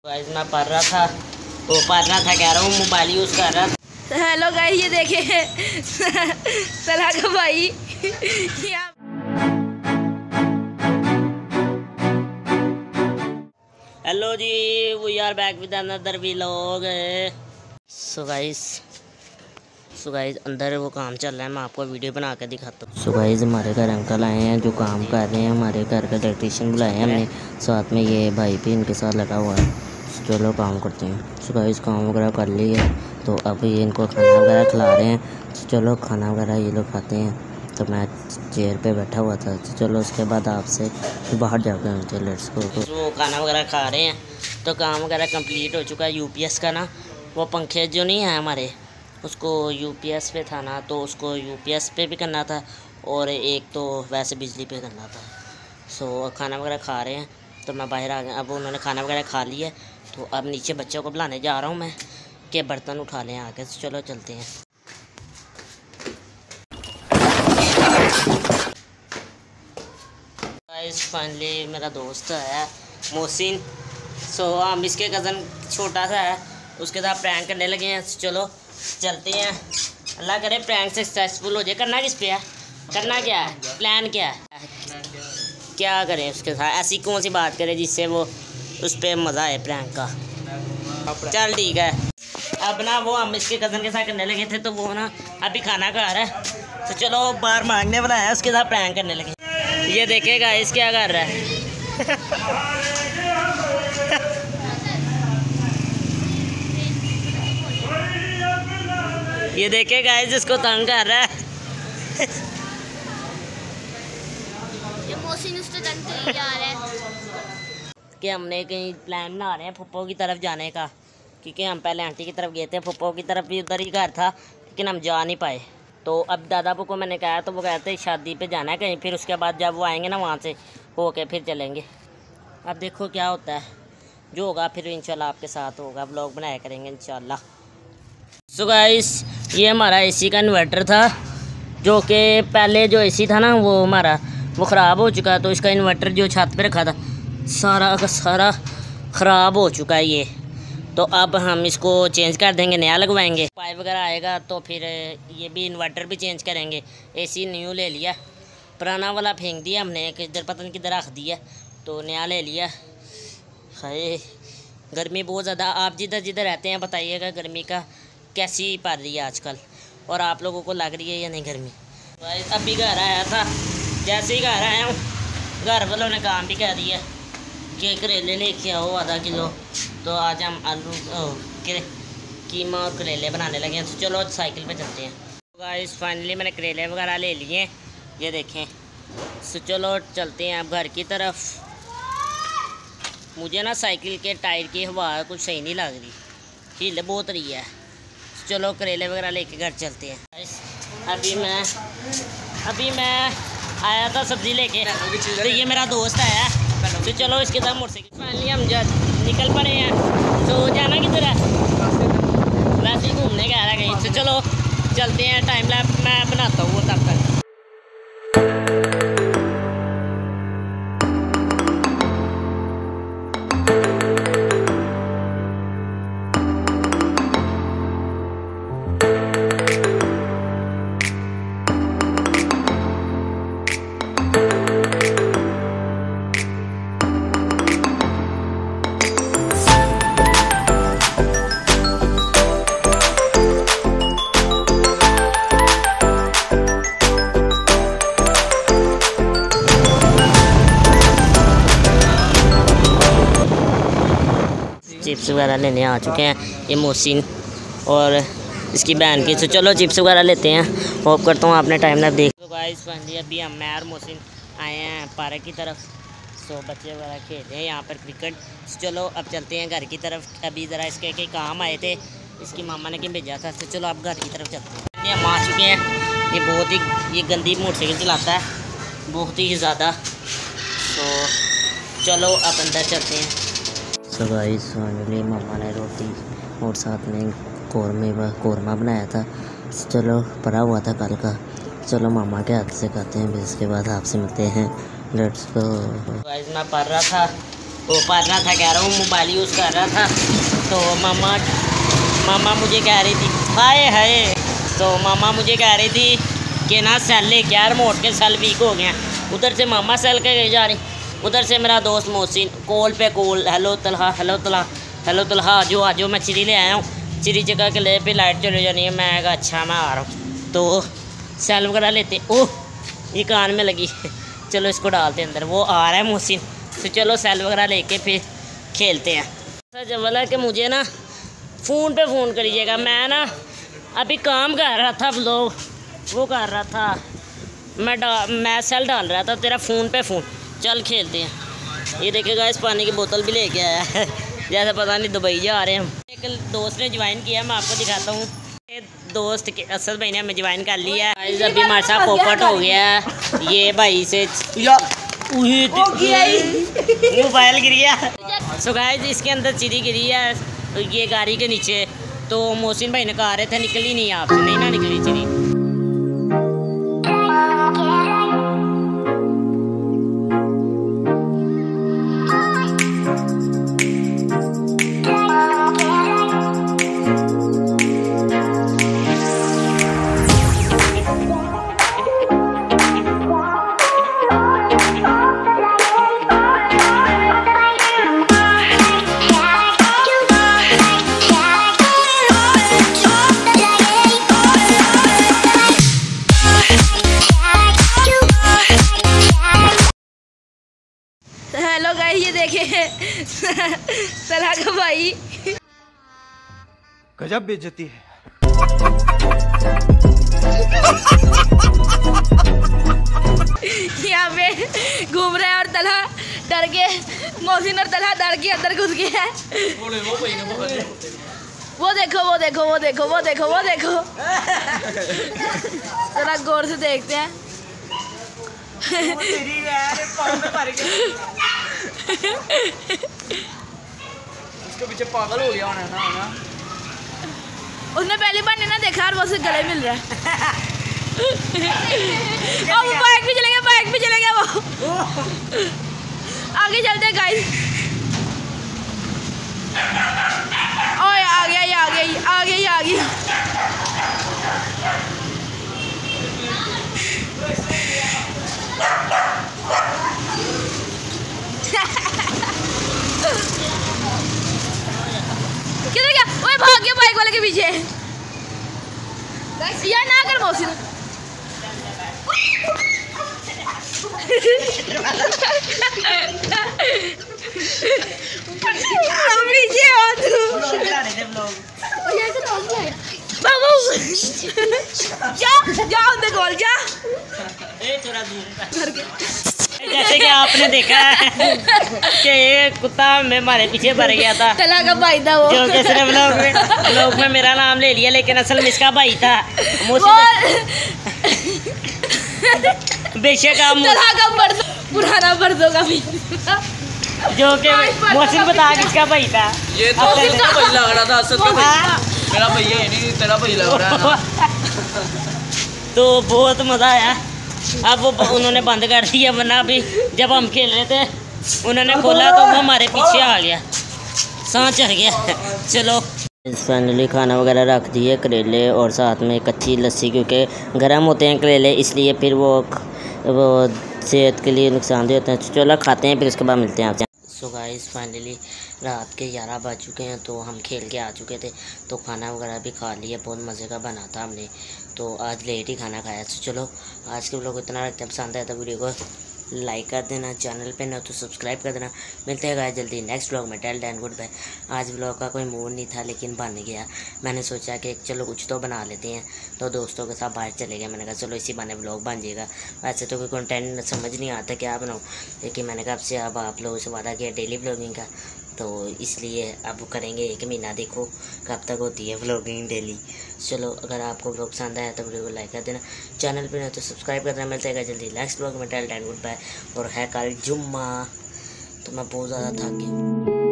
Guys मैं पढ़ रहा था कह रहा हूँ, मोबाइल यूज़ कर रहा था। हेलो गाइस, ये देखे सलाह का भाई hello ji, we are back with another vlog. So guys अंदर वो काम चल रहा है, मैं आपको वीडियो बना कर दिखाता हूँ। सो गाइस हमारे घर अंकल आए हैं जो काम कर रहे हैं, हमारे घर का इलेक्ट्रीशियन बुलाए हैं हमने, साथ में ये भाई भी इनके साथ लगा हुआ है। चलो काम करते हैं। सो गाइस काम वगैरह कर लिया, तो अब ये इनको खाना वगैरह खिला रहे हैं। चलो खाना वगैरह ये लोग खाते हैं, तो मैं चेयर पे बैठा हुआ था। तो चलो उसके बाद आपसे बाहर जाकर मिलते लेट्स गो। तो खाना वगैरह खा रहे हैं, तो काम वगैरह कंप्लीट हो चुका है। यूपीएस का ना वो पंखे जो नहीं है हमारे, उसको यूपीएस पे था ना, तो उसको यूपीएस पे भी करना था और एक तो वैसे बिजली पे करना था। सो खाना वगैरह खा रहे हैं, तो मैं बाहर आ गया। अब उन्होंने खाना वगैरह खा लिया, तो अब नीचे बच्चों को बुलाने जा रहा हूँ मैं कि बर्तन उठा लें आके। चलो चलते हैं। फाइनली मेरा दोस्त है मोहसिन। सो हम इसके कज़न छोटा सा है, उसके साथ प्रैंक करने लगे हैं। चलो चलते हैं, अल्लाह करे प्रैंक सक्सेसफुल हो जाए। करना किस पे है, करना क्या है, प्लान क्या है, क्या करें उसके साथ, ऐसी कौन सी बात करें जिससे वो उस पर मज़ा आए प्रैंक का। चल ठीक है। अब ना वो हम इसके कज़न के साथ करने लगे थे, तो वो ना अभी खाना खा रहा है, तो चलो बाहर मांगने वाला है, उसके साथ प्रैंक करने लगे। ये देखेगा इस क्या कर रहा है ये देखे गाइस जिसको तंग कर रहा है ये मोहसिन उससे तंग कर जा रहा है कि हमने कहीं प्लान बना रहे हैं फुप्पो की तरफ जाने का, क्योंकि हम पहले आंटी की तरफ गए थे, फुप्पो की तरफ भी उधर ही घर था, लेकिन हम जा नहीं पाए। तो अब दादापू को मैंने कहा, तो वो कहते हैं शादी पे जाना है कहीं, फिर उसके बाद जब वो आएंगे ना वहाँ से होके फिर चलेंगे। अब देखो क्या होता है, जो होगा फिर इंशाल्लाह आपके साथ होगा, व्लॉग बनाया करेंगे इंशाल्लाह। सो गाइस ये हमारा एसी का इन्वर्टर था, जो कि पहले जो एसी था ना वो हमारा वो ख़राब हो चुका है। तो इसका इन्वर्टर जो छत पे रखा था सारा का सारा ख़राब हो चुका है ये। तो अब हम इसको चेंज कर देंगे, नया लगवाएंगे। पाइप वगैरह आएगा तो फिर ये भी इन्वर्टर भी चेंज करेंगे। एसी न्यू ले लिया, पुराना वाला फेंक दिया हमने, किधर पता नहीं किधर रख दिया, तो नया ले लिया। हाय गर्मी बहुत ज़्यादा, आप जिधर जिधर रहते हैं बताइएगा गर्मी का कैसी पड़ रही है आजकल, और आप लोगों को लग रही है या नहीं गर्मी। अभी घर आया था, जैसे ही घर आया हूँ घर वालों ने काम भी कह दिया कि करेले लेके आओ आधा किलो। तो आज हम आलू कीमा और करेले बनाने लगे हैं। तो चलो साइकिल पे चलते हैं। गाइस फाइनली मैंने करेले वगैरह ले लिए, ये देखें। तो चलो चलते हैं अब घर की तरफ। मुझे ना साइकिल के टायर की हवा कुछ सही नहीं लग रही, हील बहुत रही है। चलो करेले वगैरह लेके घर चलते हैं। अभी मैं आया था सब्ज़ी लेके, तो ये मेरा दोस्त आया, तो चलो इसके साथ मोटरसाइकिल। फाइनली हम निकल पड़े हैं। तो जाना किधर है, वैसे ही घूमने गया कहीं। तो चलो चलते हैं, टाइम लैप्स मैं बनाता हूँ वो तब तक। चिप्स वगैरह लेने आ चुके हैं ये मोहसिन और इसकी बहन की। तो चलो चिप्स वगैरह लेते हैं। होप करता हूँ आपने टाइम ना देख। तो गाइस फाइनली अभी हम मैं और मोहसिन आए हैं पार्क की तरफ। सो बच्चे वगैरह खेल रहे हैं यहाँ पर क्रिकेट। चलो अब चलते हैं घर की तरफ। अभी ज़रा इसके कई काम आए थे, इसकी मामा ने कहीं भेजा था। तो चलो अब घर की तरफ चलते हैं। हम आ चुके हैं। ये बहुत ही गंदी मोटरसाइकिल चलाता है, बहुत ही ज़्यादा। तो चलो अब अंदर चलते हैं। तो गाइस फाइनली मामा ने रोटी और साथ में कौरमा बनाया था। चलो पड़ा हुआ था कल का, चलो मामा के हाथ से खाते हैं, फिर इसके बाद आपसे मिलते हैं। Let's go. गाइस मैं पढ़ रहा था वो पढ़ रहा था, कह रहा हूँ मोबाइल यूज़ कर रहा था। तो मामा मुझे कह रही थी, हाय हाय, तो मामा मुझे कह रही थी कि ना सेल ले क्या, रिमोट के सेल वीक हो गए। उधर से मामा सेल के गए जा रही, उधर से मेरा दोस्त मोहसिन कॉल पे call, hello Talha, hello Talha, hello Talha, आज मैं चिरी ले आया हूँ। चिरी जगह के ले पे लाइट चले जानी है। मैं कहा अच्छा मैं आ रहा हूँ। तो सेल वगैरह लेते, ओह ये कान में लगी, चलो इसको डालते अंदर। वो आ रहा है मोहसिन, तो चलो सेल वगैरह लेके फिर खेलते हैं। जब बोला कि मुझे ना फ़ोन पे फ़ोन करिएगा, मैं ना अभी काम कर रहा था, व्लॉग वो कर रहा था, मैं सेल डाल रहा था, तेरा फ़ोन पे फ़ोन, चल खेलते हैं। ये देखिएगा इस पानी की बोतल भी लेके आया है जैसे पता नहीं दुबई जा रहे हैं हम। एक दोस्त ने ज्वाइन किया, मैं आपको दिखाता हूँ। दोस्त के असद भाई ने हमें ज्वाइन कर लिया है। अभी हमारे साथ पोपट हो गया है। ये भाई से मोबाइल गिर गया। सो गाइस इसके अंदर चिड़ी गिरी है, तो ये गाड़ी के नीचे। तो मोहसिन भाई ने कहा रहे थे निकली नहीं आपसे, नहीं ना निकली चिड़ी। हेलो गाइस, ये देखे तलहा का भाई, गजब बेइज्जती है। यहाँ पे घूम रहा है और तलहा डर के, मोहसिन और तलहा डर के अंदर घुस गया है। वो देखो वो देखो वो देखो वो देखो वो देखो, जरा गौर से देखते हैं। उसके पीछे पागल हो गया होना ना। उसने पहली बार नहीं ना देखा और वो उसे गले मिल रहा है। और वो बाइक भी चलेंगे वो। आगे चलते हैं गाइस। ओए आ गया। किधर गया? ओए भाग गया बाइक वाले के पीछे। यार ना कर मोहसिन। पीछे हो तू। जा उधर कॉल जा। जैसे कि आपने देखा है कि ये कुत्ता हमारे पीछे भर गया था। तलहा का भाई था वो, जो कि सिर्फ लोग में मेरा नाम ले लिया, लेकिन असल में इसका भाई था। बेशक आप तलहा का पुराना बरसों का भी, जो कि मोहसिन बता कि इसका भाई था। ये तो तेरा भाई लग रहा था, असद का भाई। मेरा भैया है नहीं, तेरा भाई लग रहा है। तो बहुत मज़ा आया। अब वो उन्होंने बंद कर दिया, वरना अभी जब हम खेल रहे थे उन्होंने खोला तो वो हमारे पीछे आ गया, सांस चढ़ गया। चलो फाइनली खाना वगैरह रख दिए, करेले और साथ में कच्ची लस्सी, क्योंकि गर्म होते हैं करेले, इसलिए फिर वो सेहत के लिए नुकसानदेह होते हैं। चलो खाते हैं, फिर उसके बाद मिलते हैं आपसे। सो गाइस फाइनली रात के 11 बज चुके हैं, तो हम खेल के आ चुके थे, तो खाना वगैरह भी खा लिया। बहुत मज़े का बना था हमने, तो आज लेट ही खाना खाया। तो चलो आज के व्लॉग इतना रखते हैं। पसंद आया तो वीडियो को लाइक कर देना, चैनल पे ना तो सब्सक्राइब कर देना। मिलते हैं गाइस जल्दी नेक्स्ट व्लॉग में। Till then good bye. आज व्लॉग का कोई मूड नहीं था, लेकिन बन गया। मैंने सोचा कि चलो कुछ तो बना लेते हैं, तो दोस्तों के साथ बाहर चले गए। मैंने कहा चलो इसी बहाने व्लॉग बन जाएगा। वैसे तो कोई कंटेंट समझ नहीं आता क्या बनाऊँ, लेकिन मैंने कहा आपसे अब आप लोगों से वादा किया डेली व्लॉगिंग का, तो इसलिए अब करेंगे 1 महीना, देखो कब तक होती है व्लॉगिंग डेली। चलो अगर आपको व्लॉग पसंद आया तो वीडियो को लाइक कर देना, चैनल पे ना तो सब्सक्राइब करना। मिलता है जल्दी नेक्स्ट व्लॉग में। Till then good bye. और है कल जुम्मा, तो मैं बहुत ज़्यादा थक गया।